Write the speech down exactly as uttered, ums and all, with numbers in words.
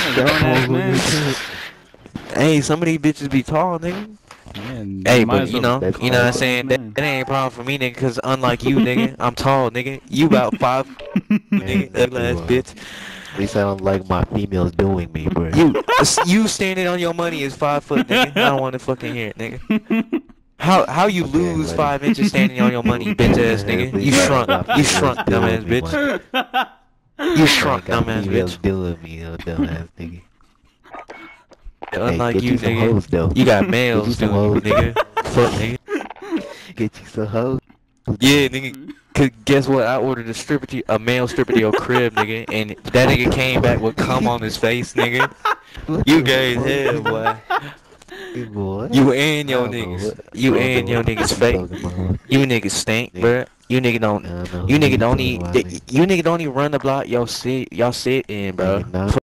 Grown ass man. Hey, some of these bitches be tall, nigga. Man, Hey, might but as you well know, call you know what I'm a grown saying? That, man. that ain't a problem for me, nigga, cause unlike you, nigga, I'm tall, nigga. You about five, nigga, Man, ugly ass you, uh, bitch. they sound like my females doing me, bro. You, you standing on your money is five foot, nigga. I don't want to fucking hear it, nigga. How how you Okay, lose buddy. five inches standing on your money, bitch ass nigga? They You sound shrunk, like my you females shrunk, doing dumbass me, bitch. man. You Man, shrunk, got dumbass females bitch. doing me, uh, dumbass nigga. Hey, Unlike get you, you some nigga, hoes though. you got Get you males some doing you, hoes. nigga. Fuck, nigga. Get you some hoes. Yeah, nigga. Cause guess what? I ordered a stripper to a male stripper to your crib, nigga, and that nigga came back with cum on his face, nigga. What You the gay as fuck? hell, boy. Hey, boy. You and I your don't know niggas. what. You I don't know and your what the niggas fuck you fake. talking about. You niggas stink, Nigga, bruh. You nigga I don't. don't know You who nigga you don't talking need. about, nigga. You nigga don't even run the block. Y'all sit. Y'all sit in, bro. Nigga, nah.